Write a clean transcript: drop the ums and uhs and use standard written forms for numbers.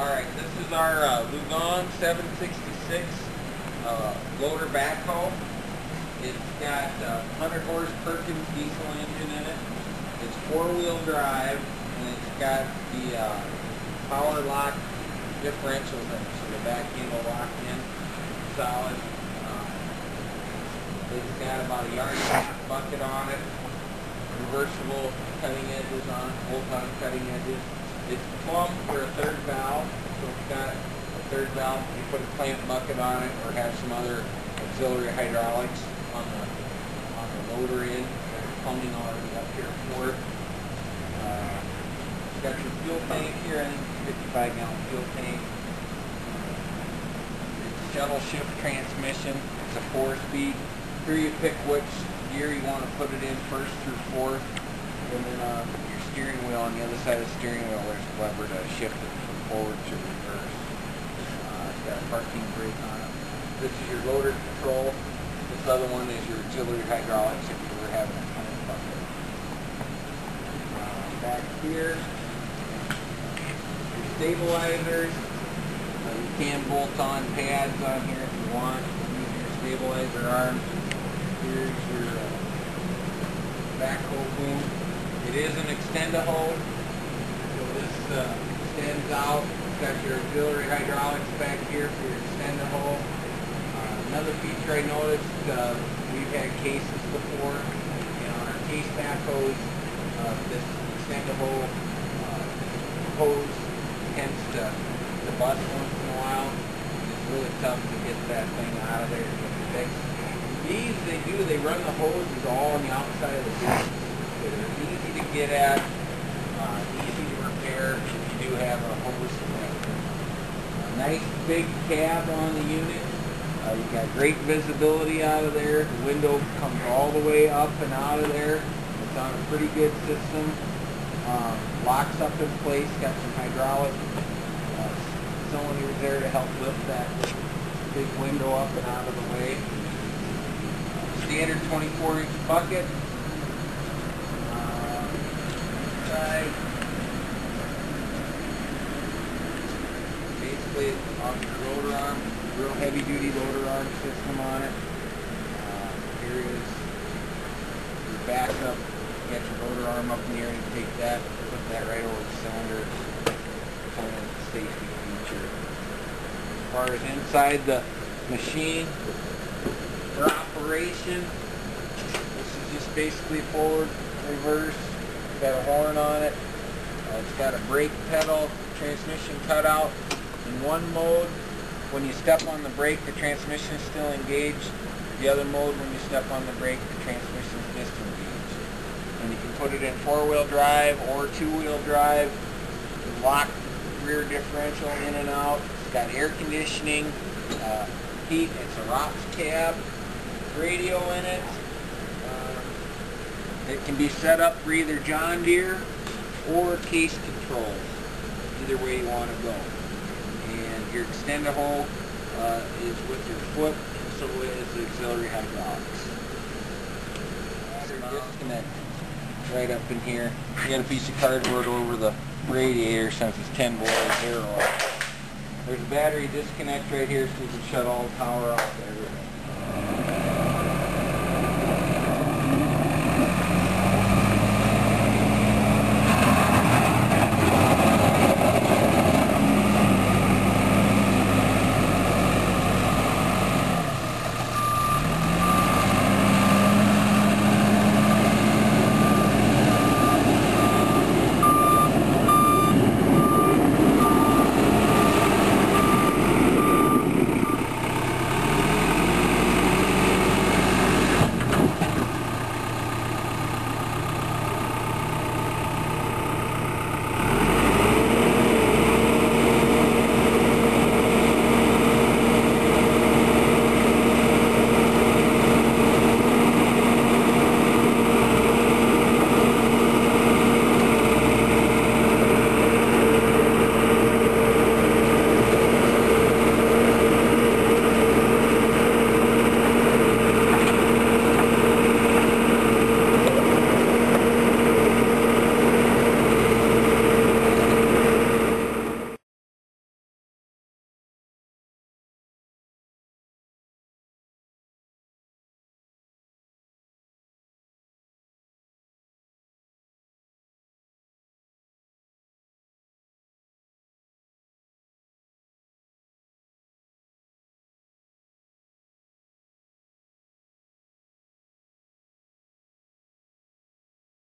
Alright, this is our Lugon 766 loader backhoe. It's got 100 horse Perkins diesel engine in it. It's 4-wheel drive, and it's got the power lock differentials in it, so the back end will lock in solid. It's got about a yard and a half bucket on it, reversible cutting edges on it, bolt-on cutting edges. It's plumbed for a third valve, so it's got a third valve. You put a clamp bucket on it, or have some other auxiliary hydraulics on the loader end. There's plumbing already up here for it. It's got your fuel tank here, I think it's a 55-gallon fuel tank. It's a shuttle shift transmission. It's a 4-speed. Here you pick which gear you want to put it in, first through fourth, and then your steering wheel on the other side of the steering wheel, there's a lever to shift it from forward to reverse. It's got a parking brake on it. This is your loader control. This other one is your auxiliary hydraulics if you were having a kind of bucket. Back here, your stabilizers. You can bolt on pads on here if you want. Use your stabilizer arms. Here's your backhoe boom. It is an extend-a-hoe, so this extends out. It's got your auxiliary hydraulics back here for your extend-a-hoe. Another feature I noticed, we've had cases before, and on our case backhoes, this extend-a-hoe hose tends to bust once in a while. It's really tough to get that thing out of there and get it fixed. These, they run the hoses all on the outside of the boom. They're easy to get at, easy to repair if you do have a hose connector. A nice big cab on the unit. You've got great visibility out of there. The window comes all the way up and out of there. It's on a pretty good system. Locks up in place, got some hydraulic cylinders there to help lift that big window up and out of the way. Standard 24-inch bucket. Basically on your loader arm, real heavy duty loader arm system on it. Here is your backup. You got your loader arm up in the air, you take that, put that right over the cylinder. It's only a safety feature. As far as inside the machine, for operation, this is just basically forward, reverse. It's got a horn on it. It's got a brake pedal, transmission cutout. In one mode, when you step on the brake, the transmission is still engaged. The other mode, when you step on the brake, the transmission is disengaged. And you can put it in 4-wheel drive or 2-wheel drive. You can lock rear differential in and out. It's got air conditioning, heat. It's a ROPS cab, radio in it. It can be set up for either John Deere or case controls, either way you want to go. And your extend-a-hoe is with your foot, and so is the auxiliary hydraulics. Battery disconnect right up in here. You got a piece of cardboard over the radiator since it's 10 below 0. There's a battery disconnect right here so you can shut all the power off everything.